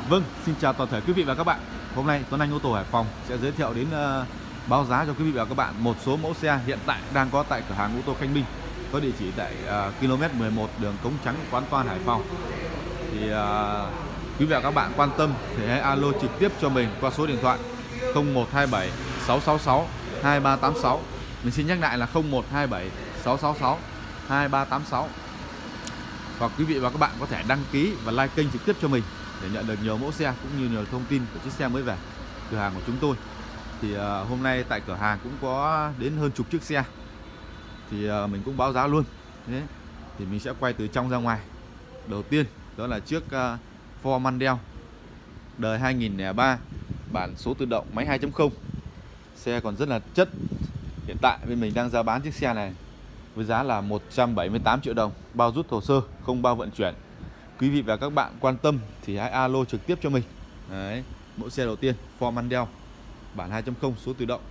Vâng, xin chào toàn thể quý vị và các bạn. Hôm nay Tuấn Anh ô tô Hải Phòng sẽ giới thiệu đến báo giá cho quý vị và các bạn một số mẫu xe hiện tại đang có tại cửa hàng ô tô Khánh Minh, có địa chỉ tại km 11 đường Cống Trắng, Quán Toan, Hải Phòng. Thì quý vị và các bạn quan tâm thì hãy alo trực tiếp cho mình qua số điện thoại 0127 666 2386. Mình xin nhắc lại là 0127 666 2386. Hoặc quý vị và các bạn có thể đăng ký và like kênh trực tiếp cho mình để nhận được nhiều mẫu xe cũng như nhiều thông tin của chiếc xe mới về cửa hàng của chúng tôi. Thì hôm nay tại cửa hàng cũng có đến hơn chục chiếc xe, thì mình cũng báo giá luôn. Thế thì mình sẽ quay từ trong ra ngoài. Đầu tiên đó là chiếc Ford Mondeo đời 2003, bản số tự động, máy 2.0. Xe còn rất là chất. Hiện tại bên mình đang giao bán chiếc xe này với giá là 178 triệu đồng, bao rút hồ sơ, không bao vận chuyển. Quý vị và các bạn quan tâm thì hãy alo trực tiếp cho mình. Đấy, mẫu xe đầu tiên Ford Mondeo bản 2.0 số tự động.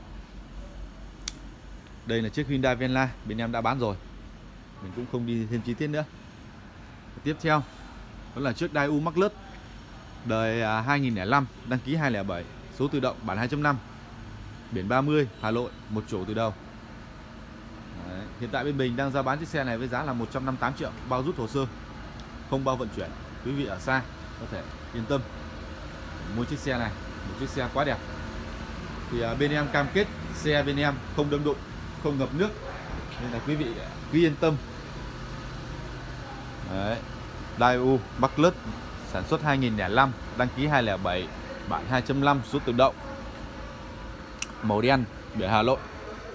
Đây là chiếc Hyundai Venla, bên em đã bán rồi, mình cũng không đi thêm chi tiết nữa. Tiếp theo đó là chiếc Daewoo Max đời 2005, đăng ký 207, số tự động, bản 2.5, biển 30, Hà Nội, một chỗ từ đầu. Đấy, hiện tại bên mình đang giao bán chiếc xe này với giá là 158 triệu, bao rút hồ sơ, không bao vận chuyển. Quý vị ở xa có thể yên tâm mua chiếc xe này, một chiếc xe quá đẹp. Thì bên em cam kết xe bên em không đâm đụng, không ngập nước, nên là quý vị cứ yên tâm. Đấy, Daewoo Max sản xuất 2005, đăng ký 207, bản 2.5, số tự động, màu đen, biển Hà Nội.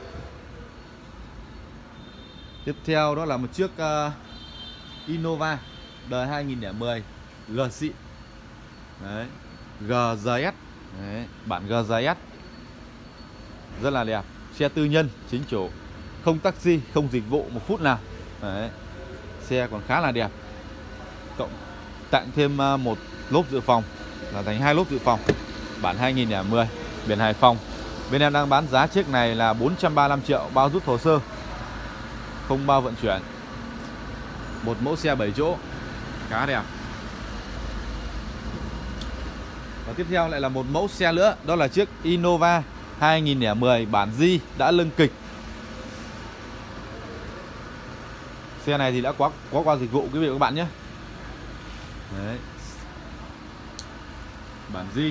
Tiếp theo đó là một chiếc Innova đời 2010 G xịn. Đấy, GZS. Đấy, bản GZS rất là đẹp. Xe tư nhân chính chủ, không taxi, không dịch vụ một phút nào. Đấy, xe còn khá là đẹp. Cộng tặng thêm một lốp dự phòng là thành 2 lốp dự phòng, bản 2010, biển Hải Phòng. Bên em đang bán giá chiếc này là 435 triệu, bao rút hồ sơ, không bao vận chuyển. Một mẫu xe 7 chỗ khá đẹp. Và tiếp theo lại là một mẫu xe nữa, đó là chiếc Innova 2010 bản G đã lưng kịch. Xe này thì đã có qua dịch vụ quý vị và các bạn nhé. Đấy, bản G.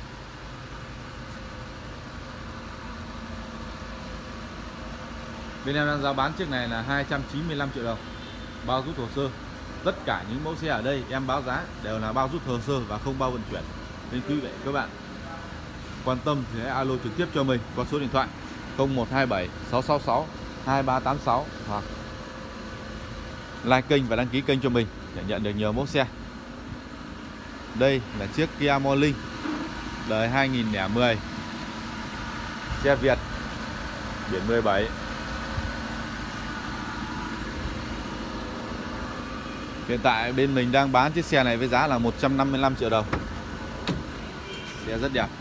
Bên em đang giao bán chiếc này là 295 triệu đồng, bao rút hồ sơ. Tất cả những mẫu xe ở đây em báo giá đều là bao rút hồ sơ và không bao vận chuyển. Nên quý vị các bạn quan tâm thì hãy alo trực tiếp cho mình qua số điện thoại 0127 666 2386 hoặc like kênh và đăng ký kênh cho mình để nhận được nhiều mẫu xe. Đây là chiếc Kia Morning đời 2010, xe Việt, biển 17. Hiện tại bên mình đang bán chiếc xe này với giá là 155 triệu đồng. Xe rất đẹp.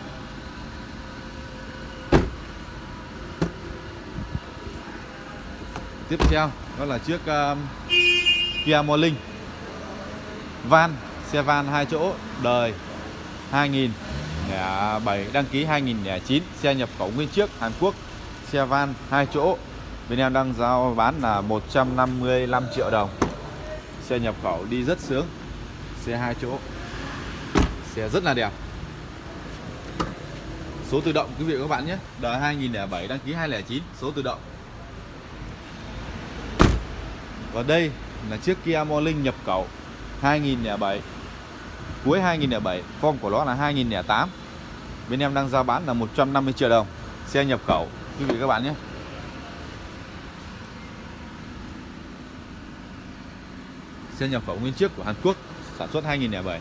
Tiếp theo đó là chiếc Kia Morning van, xe van 2 chỗ, đời 2007, đăng ký 2009, xe nhập khẩu nguyên chiếc Hàn Quốc, xe van 2 chỗ. Bên em đang giao bán là 155 triệu đồng. Xe nhập khẩu đi rất sướng, xe 2 chỗ, xe rất là đẹp. Số tự động quý vị và các bạn nhé, đời 2007, đăng ký 2009, số tự động. Và đây là chiếc Kia Morning nhập khẩu 2007, cuối 2007, form của nó là 2008. Bên em đang giao bán là 150 triệu đồng, xe nhập khẩu quý vị và các bạn nhé. Xe nhập khẩu nguyên chiếc của Hàn Quốc, sản xuất 2007.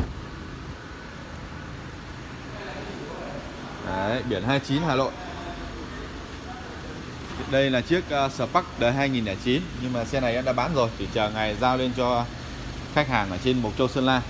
Đấy, biển 29, Hà Nội. Đây là chiếc Spark đời 2009, nhưng mà xe này em đã bán rồi, chỉ chờ ngày giao lên cho khách hàng ở trên Mộc Châu, Sơn La.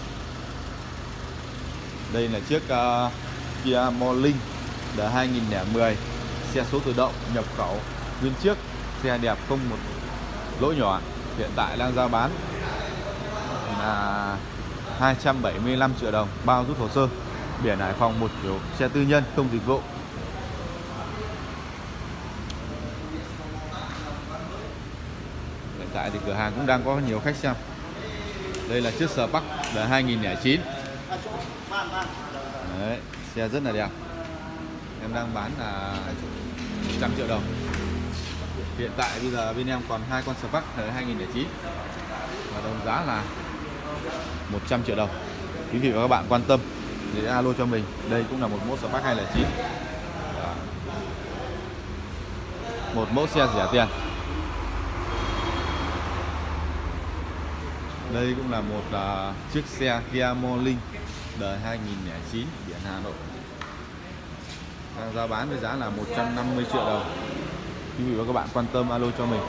Đây là chiếc Kia Morning đời 2010, xe số tự động, nhập khẩu nguyên chiếc, xe đẹp, không một lỗi nhỏ. Hiện tại đang giao bán là 275 triệu đồng bao rút hồ sơ. Biển Hải Phòng, một kiểu xe tư nhân không dịch vụ. Hiện tại thì cửa hàng cũng đang có nhiều khách xem. Đây là chiếc Spark đời 2009. Đấy, xe rất là đẹp. Em đang bán là 100 triệu đồng. Hiện tại bây giờ bên em còn hai con Spark đời 2009 và đồng giá là 100 triệu đồng. Quý vị và các bạn quan tâm thì alo cho mình. Đây cũng là một mẫu Spark 209. Một mẫu xe rẻ tiền. Đây cũng là một chiếc xe Kia Morning đời 2009 biển Hà Nội. Đang giao bán với giá là 150 triệu đồng. Quý vị và các bạn quan tâm alo cho mình.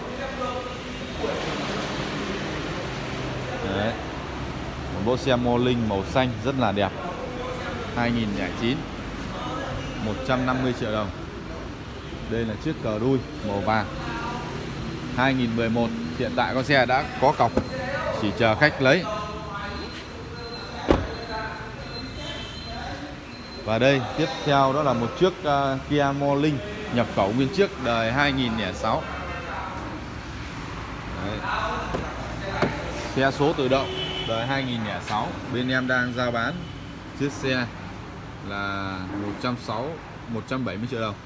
Đấy. Một mẫu xe Morning màu xanh rất là đẹp. 2009. 150 triệu đồng. Đây là chiếc cờ đuôi màu vàng. 2011. Hiện tại con xe đã có cọc, chỉ chờ khách lấy. Và đây tiếp theo đó là một chiếc Kia Morning nhập khẩu nguyên chiếc đời 2006. Đấy. Xe số tự động đời 2006. Bên em đang giao bán chiếc xe là 170 triệu đồng.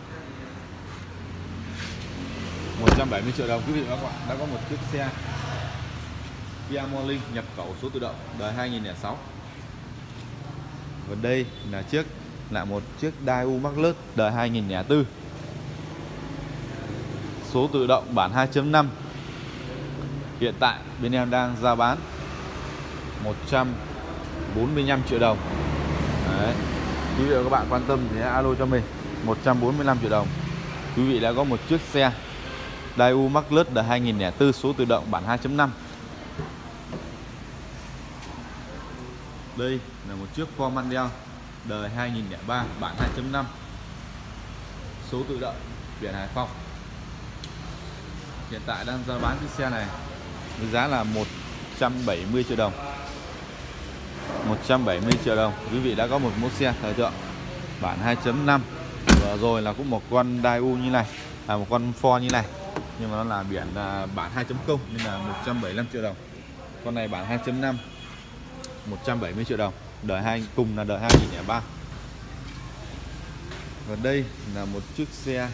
170 triệu đồng quý vị và các bạn đã có một chiếc xe Kia Morning nhập khẩu số tự động đời 2006. Và đây là một chiếc Daewoo Max đời 2004. Số tự động bản 2.5. Hiện tại bên em đang giao bán 145 triệu đồng. Đấy. Quý vị và các bạn quan tâm thì alo cho mình. 145 triệu đồng. Quý vị đã có một chiếc xe Daewoo Max đời 2004 số tự động bản 2.5. Đây là một chiếc Ford Mondeo đời 2003 bản 2.5 số tự động biển Hải Phòng. Hiện tại đang giao bán chiếc xe này với giá là 170 triệu đồng. 170 triệu đồng. Quý vị đã có một mẫu xe thời thượng bản 2.5. Vừa rồi là cũng một con Daewoo như này, một con Ford như này, nhưng mà nó là biển bản 2.0 nên là 175 triệu đồng. Con này bản 2.5 170 triệu đồng. Đời 2 cùng là đời 2003. Và đây là một chiếc xe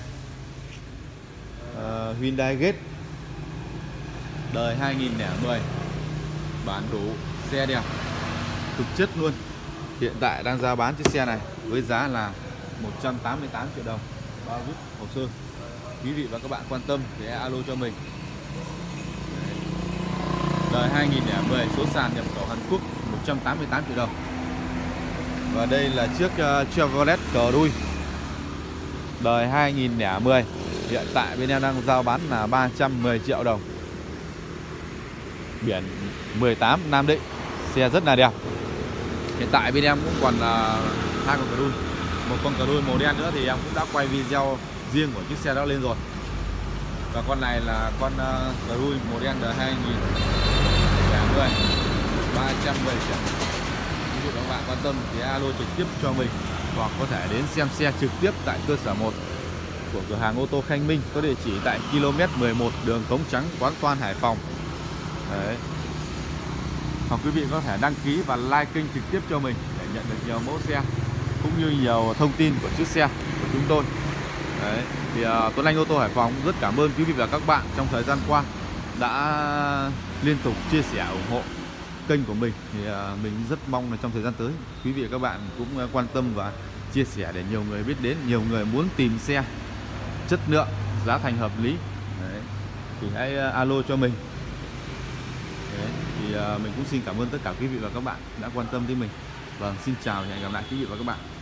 Hyundai Getz đời 2010 bản đủ, xe đẹp thực chất luôn. Hiện tại đang giao bán chiếc xe này với giá là 188 triệu đồng bao rút hồ sơ. Quý vị và các bạn quan tâm thì alo cho mình. Đời 2010 số sàn nhập khẩu Hàn Quốc 188 triệu đồng. Và đây là chiếc Chevrolet cờ đuôi đời 2010. Hiện tại bên em đang giao bán là 310 triệu đồng. Biển 18 Nam Định. Xe rất là đẹp. Hiện tại bên em cũng còn hai con cờ đuôi. Một con cờ đuôi màu đen nữa thì em cũng đã quay video riêng của chiếc xe đó lên rồi. Và con này là con cờ đuôi màu đen đời 2010 310 triệu. Quý vị và các bạn quan tâm thì alo trực tiếp cho mình, hoặc có thể đến xem xe trực tiếp tại cơ sở 1 của cửa hàng ô tô Khanh Minh, có địa chỉ tại km 11 đường Cống Trắng, Quán Toan, Hải Phòng. Đấy. Hoặc quý vị có thể đăng ký và like kênh trực tiếp cho mình để nhận được nhiều mẫu xe cũng như nhiều thông tin của chiếc xe của chúng tôi. Đấy. Thì Tuấn Anh Ô tô Hải Phòng rất cảm ơn quý vị và các bạn trong thời gian qua đã liên tục chia sẻ ủng hộ kênh của mình. Thì mình rất mong là trong thời gian tới quý vị và các bạn cũng quan tâm và chia sẻ để nhiều người biết đến, nhiều người muốn tìm xe chất lượng, giá thành hợp lý. Đấy. Thì hãy alo cho mình. Đấy. Thì mình cũng xin cảm ơn tất cả quý vị và các bạn đã quan tâm tới mình. Vâng, xin chào và hẹn gặp lại quý vị và các bạn.